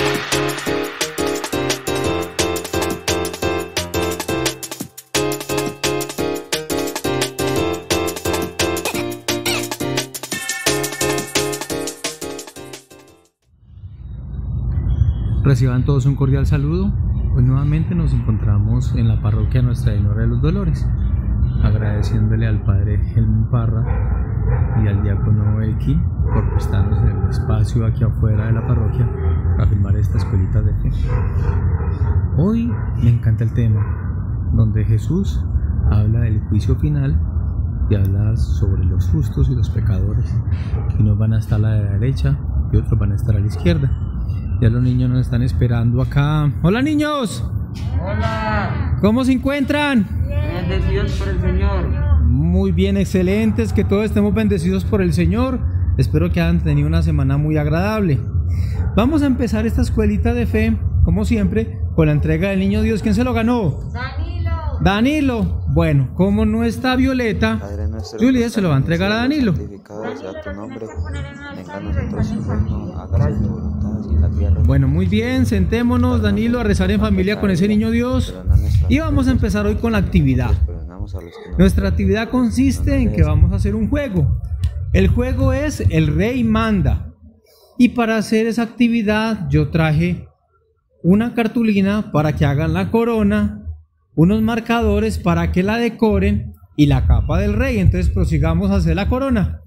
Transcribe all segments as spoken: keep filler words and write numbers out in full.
Reciban todos un cordial saludo. Hoy nuevamente nos encontramos en la parroquia Nuestra Señora de los Dolores, agradeciéndole al Padre Helmut Parra y al diácono Elki por prestarnos el espacio aquí afuera de la parroquia para filmar esta escuelita de fe. Hoy me encanta el tema, donde Jesús habla del juicio final y habla sobre los justos y los pecadores. Unos van a estar a la derecha y otros van a estar a la izquierda. Ya los niños nos están esperando acá. ¡Hola, niños! ¡Hola! ¿Cómo se encuentran? Bendecidos por el Señor. Muy bien, excelentes, que todos estemos bendecidos por el Señor. Espero que hayan tenido una semana muy agradable. Vamos a empezar esta escuelita de fe, como siempre, con la entrega del Niño Dios. ¿Quién se lo ganó? Danilo. Danilo. Bueno, como no está Violeta, Juliet se lo va a entregar a Danilo. Bueno, muy bien, sentémonos, Danilo, a rezar en familia con ese Niño Dios. Y vamos a empezar hoy con la actividad. Nuestra actividad consiste en que vamos a hacer un juego. El juego es El Rey Manda. Y para hacer esa actividad yo traje una cartulina para que hagan la corona, unos marcadores para que la decoren y la capa del rey. Entonces prosigamos a hacer la corona.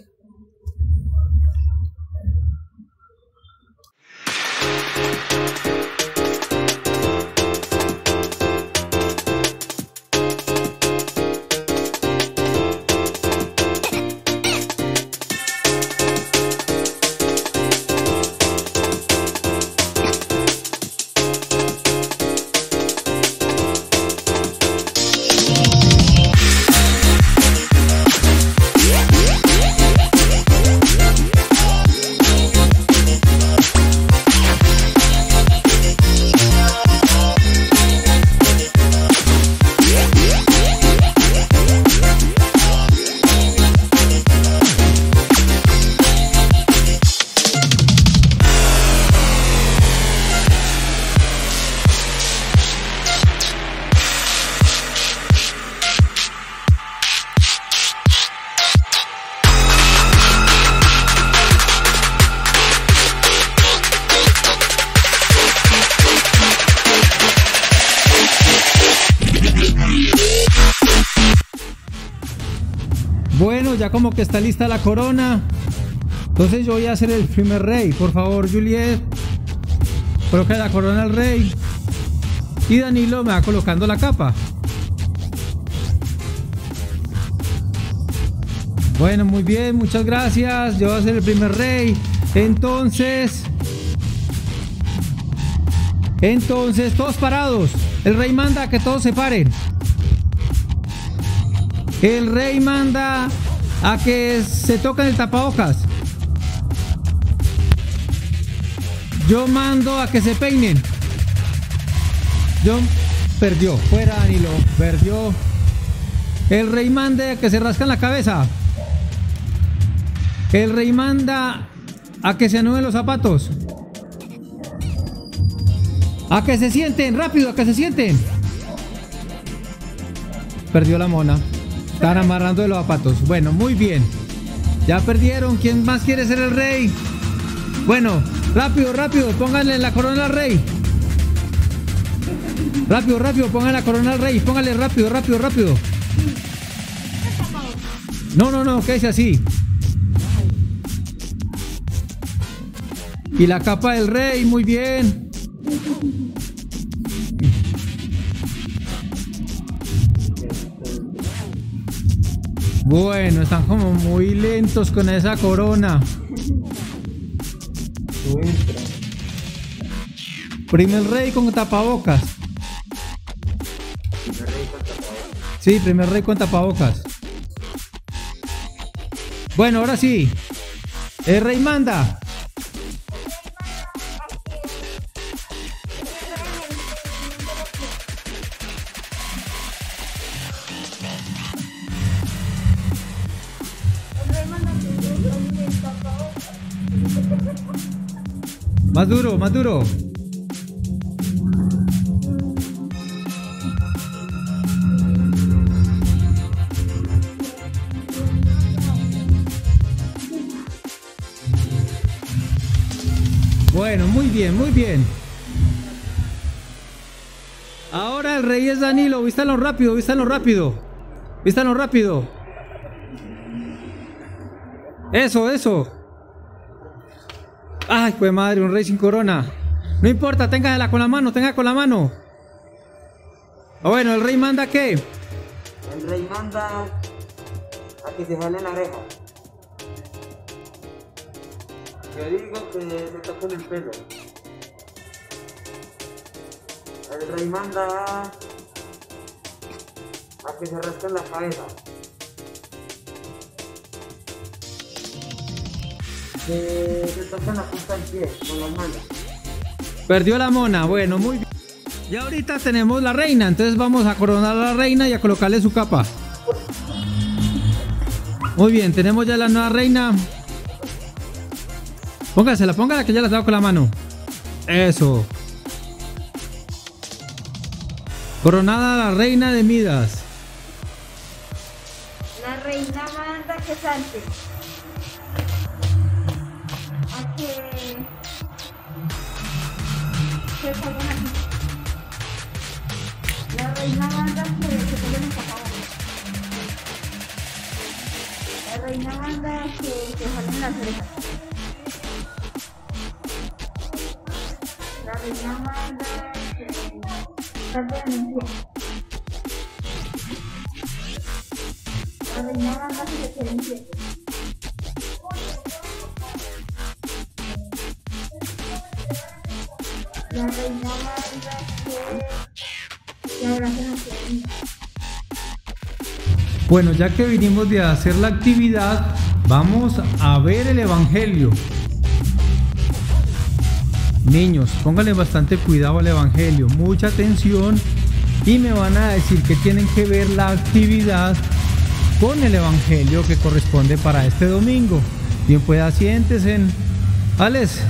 Bueno, ya como que está lista la corona. Entonces yo voy a hacer el primer rey. Por favor, Juliet, coloca la corona al rey. Y Danilo me va colocando la capa. Bueno, muy bien, muchas gracias. Yo voy a ser el primer rey. Entonces Entonces, todos parados. El rey manda a que todos se paren. El rey manda a que se toquen el tapabocas. Yo mando a que se peinen. Yo perdió. Fuera, Danilo. Perdió. El rey manda a que se rascan la cabeza. El rey manda a que se anuden los zapatos. A que se sienten, rápido, a que se sienten. Perdió la mona. Están amarrando de los zapatos. Bueno, muy bien. Ya perdieron. ¿Quién más quiere ser el rey? Bueno, rápido, rápido, pónganle la corona al rey. Rápido, rápido, pónganle la corona al rey. Pónganle rápido, rápido, rápido. No, no, no, quédese así. Y la capa del rey, muy bien. Bueno, están como muy lentos con esa corona. Primer rey con tapabocas. Sí, primer rey con tapabocas. Bueno, ahora sí. El rey manda. Más duro, más duro. Bueno, muy bien, muy bien. Ahora el rey es Danilo. Vístalo rápido, vístalo rápido. Vístalo rápido. Eso, eso. Ay, pues madre, un rey sin corona. No importa, téngasela con la mano, tenga con la mano. Ah, bueno, ¿el rey manda qué? El rey manda a que se jalen la oreja. Yo digo que se toquen el pelo. El rey manda a que se rasquen la cabeza. Que se toquen la punta del pie con las manos. Perdió la mona, bueno, muy bien. Y ahorita tenemos la reina, entonces vamos a coronar a la reina y a colocarle su capa. Muy bien, tenemos ya la nueva reina. Póngasela, póngala que ya la he dado con la mano. Eso. Coronada la reina de Midas. La reina manda que salte. A que se pongan aquí. La reina manda que se pongan en caparazón. La reina manda que se jalen las orejas. La reina manda que salten en pie. La reina manda que se queden quietos. La reina manda que se abracen hacia mí. Bueno, ya que vinimos de hacer la actividad, vamos a ver el evangelio. Niños, pónganle bastante cuidado al evangelio, mucha atención, y me van a decir que tienen que ver la actividad con el evangelio que corresponde para este domingo. Bien, pues asiéntense en... Alex,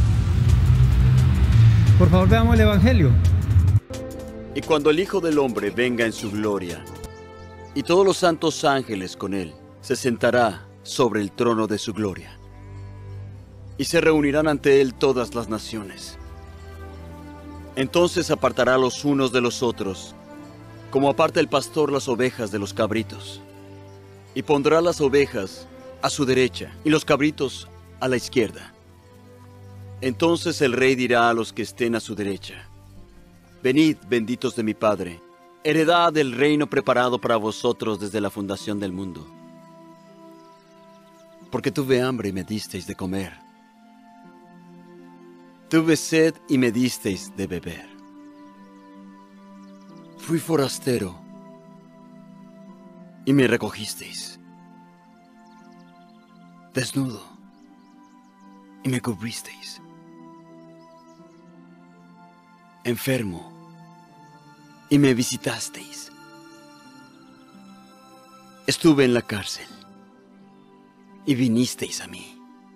por favor veamos el evangelio. Y cuando el Hijo del Hombre venga en su gloria, y todos los santos ángeles con él, se sentará sobre el trono de su gloria. Y se reunirán ante él todas las naciones. Entonces apartará los unos de los otros, como aparta el pastor las ovejas de los cabritos. Y pondrá las ovejas a su derecha y los cabritos a la izquierda. Entonces el rey dirá a los que estén a su derecha: venid, benditos de mi Padre, heredad del reino preparado para vosotros desde la fundación del mundo. Porque tuve hambre y me disteis de comer. Tuve sed y me disteis de beber. Fui forastero y me recogisteis. Desnudo y me cubristeis. Enfermo y me visitasteis. Estuve en la cárcel y vinisteis a mí.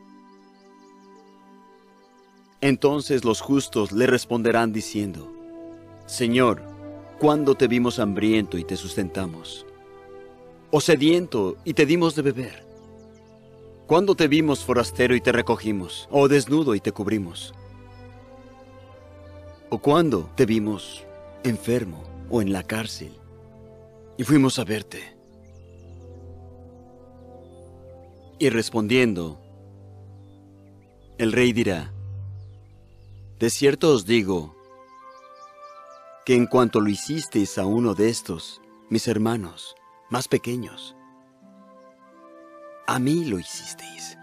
Entonces los justos le responderán diciendo: Señor, ¿cuándo te vimos hambriento y te sustentamos? ¿O sediento y te dimos de beber? ¿Cuándo te vimos forastero y te recogimos? ¿O desnudo y te cubrimos? ¿O cuándo te vimos enfermo o en la cárcel y fuimos a verte? Y respondiendo, el rey dirá: de cierto os digo que en cuanto lo hicisteis a uno de estos, mis hermanos más pequeños, a mí lo hicisteis.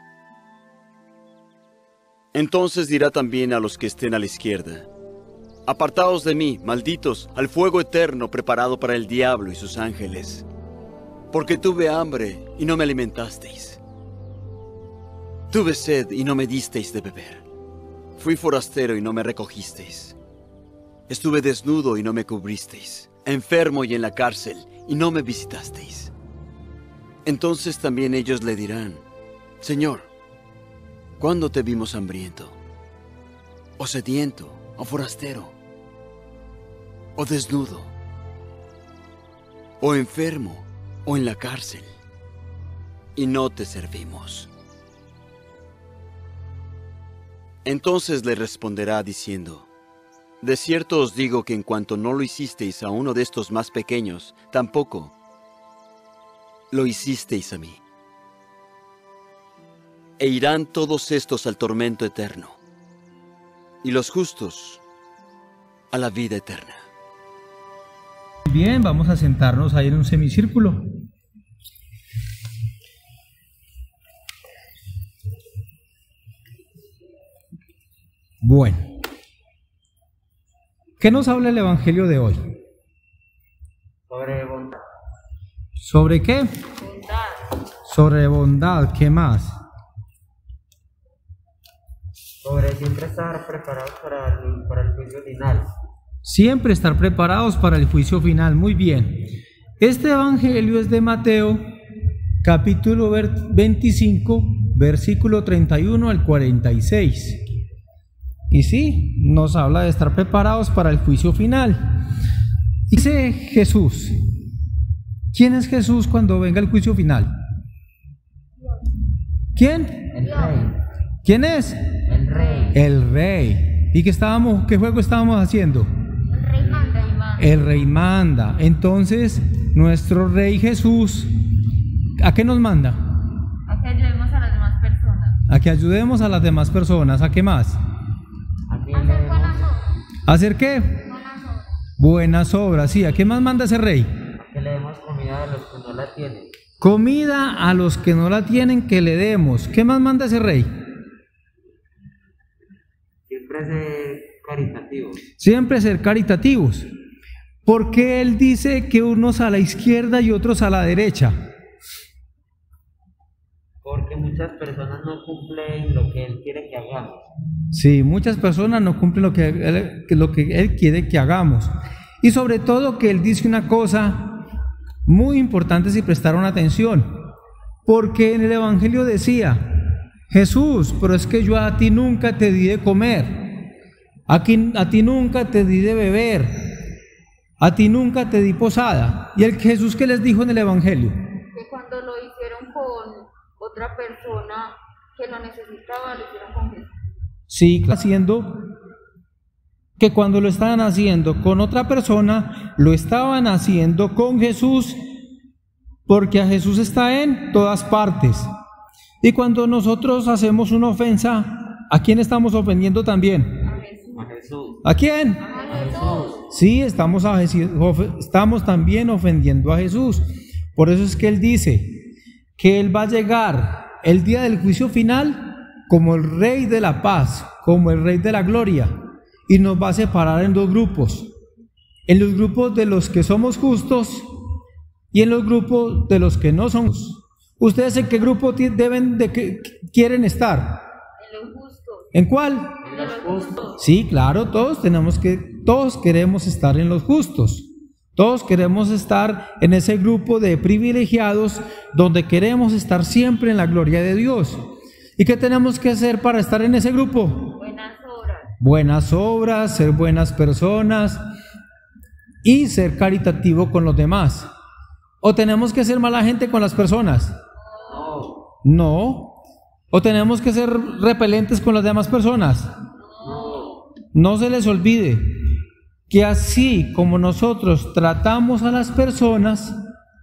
Entonces dirá también a los que estén a la izquierda: apartaos de mí, malditos, al fuego eterno preparado para el diablo y sus ángeles, porque tuve hambre y no me alimentasteis. Tuve sed y no me disteis de beber. Fui forastero y no me recogisteis. Estuve desnudo y no me cubristeis. Enfermo y en la cárcel y no me visitasteis. Entonces también ellos le dirán: Señor, ¿cuándo te vimos hambriento o sediento, o forastero, o desnudo, o enfermo, o en la cárcel, y no te servimos? Entonces le responderá diciendo: de cierto os digo que en cuanto no lo hicisteis a uno de estos más pequeños, tampoco lo hicisteis a mí. E irán todos estos al tormento eterno, y los justos a la vida eterna. Bien, vamos a sentarnos ahí en un semicírculo. Bueno, ¿qué nos habla el Evangelio de hoy? Sobre bondad. ¿Sobre qué? Bondad. Sobre bondad, ¿qué más? Sobre siempre estar preparados para el, para el juicio final. Siempre estar preparados para el juicio final. Muy bien. Este Evangelio es de Mateo, capítulo veinticinco, versículo treinta y uno al cuarenta y seis. Y sí, nos habla de estar preparados para el juicio final. Dice Jesús. ¿Quién es Jesús cuando venga el juicio final? ¿Quién? El rey. ¿Quién es? El rey. El rey. ¿Y qué estábamos, qué juego estábamos haciendo? El rey manda. El rey manda. Entonces, nuestro rey Jesús, ¿a qué nos manda? A que ayudemos a las demás personas. A que ayudemos a las demás personas. ¿A qué más? Aquí Hacer leemos buenas obras. ¿A hacer qué? Buenas obras. Buenas obras. Sí, ¿a qué más manda ese rey? que le demos comida a los que no la tienen. Comida a los que no la tienen, que le demos. ¿Qué más manda ese rey? Siempre ser caritativos. Siempre ser caritativos. Porque él dice que unos a la izquierda y otros a la derecha. Porque muchas personas no cumplen lo que él quiere que hagamos. Sí, muchas personas no cumplen lo que él, lo que él quiere que hagamos. Y sobre todo que él dice una cosa muy importante si prestaron atención. Porque en el Evangelio decía: Jesús, pero es que yo a ti nunca te di de comer, aquí, a ti nunca te di de beber, a ti nunca te di posada. ¿Y el Jesús qué les dijo en el Evangelio? Que cuando lo hicieron con otra persona que lo necesitaba, lo hicieron con Jesús. Sí, haciendo que cuando lo estaban haciendo con otra persona, lo estaban haciendo con Jesús, porque a Jesús está en todas partes. Y cuando nosotros hacemos una ofensa, ¿a quién estamos ofendiendo también? A Jesús. A Jesús. ¿A quién? A Jesús. Sí, estamos, a Jesús, estamos también ofendiendo a Jesús. Por eso es que Él dice que Él va a llegar el día del juicio final como el Rey de la paz, como el Rey de la gloria, y nos va a separar en dos grupos: en los grupos de los que somos justos y en los grupos de los que no son justos. ¿Ustedes en qué grupo deben de que quieren estar? En los justos. ¿En cuál? En los justos. Sí, claro, todos tenemos que, todos queremos estar en los justos. Todos queremos estar en ese grupo de privilegiados donde queremos estar siempre en la gloria de Dios. ¿Y qué tenemos que hacer para estar en ese grupo? Buenas obras. Buenas obras, ser buenas personas y ser caritativo con los demás. ¿O tenemos que ser mala gente con las personas? No. No. ¿O tenemos que ser repelentes con las demás personas? No. No se les olvide que así como nosotros tratamos a las personas,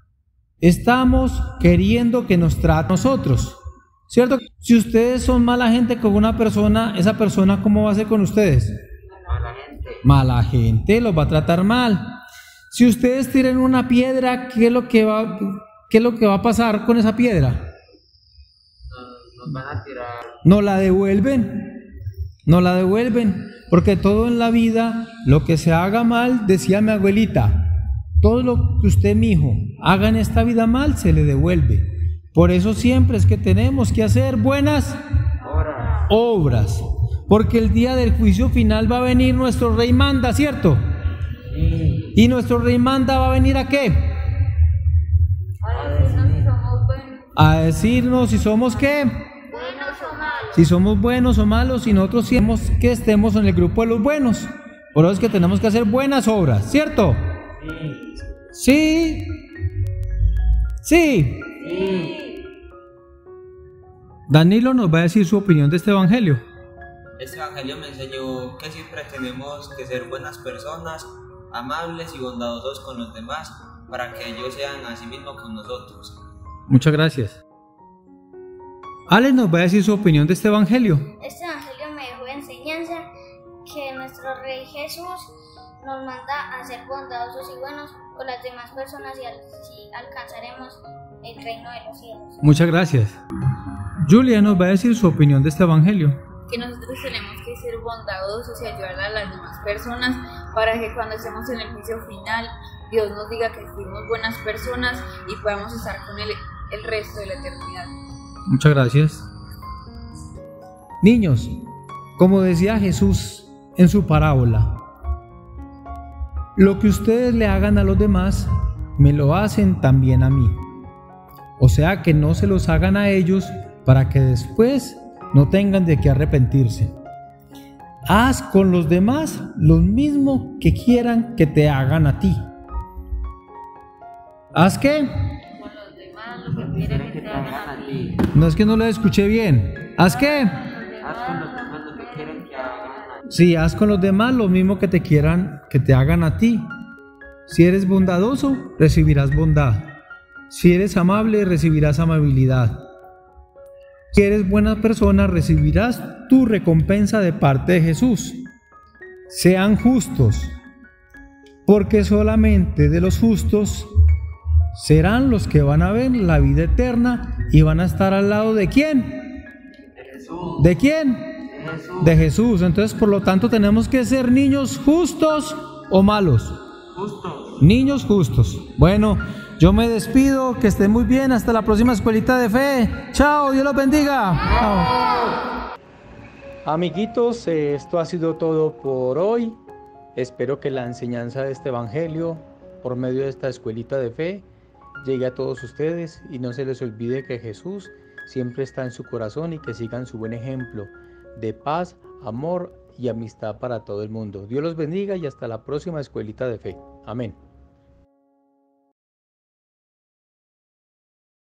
estamos queriendo que nos traten a nosotros, ¿cierto? Si ustedes son mala gente con una persona, esa persona ¿cómo va a ser con ustedes? Mala gente. Mala gente, los va a tratar mal. Si ustedes tiran una piedra, ¿qué es lo que va, qué es lo que va a pasar con esa piedra? Nos, nos van a tirar. No la devuelven, no la devuelven, porque todo en la vida, lo que se haga mal, decía mi abuelita, todo lo que usted, mi hijo, haga en esta vida mal, se le devuelve. Por eso siempre es que tenemos que hacer buenas Ahora. obras, porque el día del juicio final va a venir nuestro Rey Manda, ¿cierto? Sí. Y nuestro Rey Manda va a venir ¿a qué? A decirnos si somos buenos, A decirnos si somos ¿qué? buenos o malos. si somos buenos o malos, y nosotros queremos que estemos en el grupo de los buenos. Por eso es que tenemos que hacer buenas obras, ¿cierto? Sí. Sí. Sí. Danilo nos va a decir su opinión de este evangelio. Este evangelio me enseñó que siempre tenemos que ser buenas personas, amables y bondadosos con los demás, para que ellos sean así mismo con nosotros. Muchas gracias. Alex nos va a decir su opinión de este evangelio. Este evangelio me dejó de enseñanza que nuestro Rey Jesús nos manda a ser bondadosos y buenos con las demás personas y así alcanzaremos el reino de los cielos. Muchas gracias. Julia nos va a decir su opinión de este evangelio. Que nosotros tenemos que ser bondadosos y ayudar a las demás personas para que cuando estemos en el juicio final Dios nos diga que fuimos buenas personas y podamos estar con Él el resto de la eternidad. Muchas gracias. Niños, como decía Jesús en su parábola, lo que ustedes le hagan a los demás, me lo hacen también a mí. O sea que no se los hagan a ellos para que después no tengan de qué arrepentirse. Haz con los demás lo mismo que quieran que te hagan a ti. ¿Haz qué? Con los demás lo que quieren que te hagan a ti. No, es que no lo escuché bien. ¿Haz qué? Haz con los demás lo que quieren que hagan a ti. Sí, haz con los demás lo mismo que te quieran que te hagan a ti. Si eres bondadoso, recibirás bondad. Si eres amable, recibirás amabilidad. Si eres buena persona, recibirás tu recompensa de parte de Jesús. Sean justos, porque solamente de los justos serán los que van a ver la vida eterna y van a estar al lado de ¿quién? De Jesús. ¿De quién? De Jesús. De Jesús. Entonces, por lo tanto, tenemos que ser niños justos o malos. Justos. Niños justos. Bueno, yo me despido, que estén muy bien, hasta la próxima escuelita de fe. Chao, Dios los bendiga. Chao. Amiguitos, eh, esto ha sido todo por hoy. Espero que la enseñanza de este evangelio por medio de esta escuelita de fe llegue a todos ustedes y no se les olvide que Jesús siempre está en su corazón y que sigan su buen ejemplo de paz, amor y amistad para todo el mundo. Dios los bendiga y hasta la próxima escuelita de fe. Amén.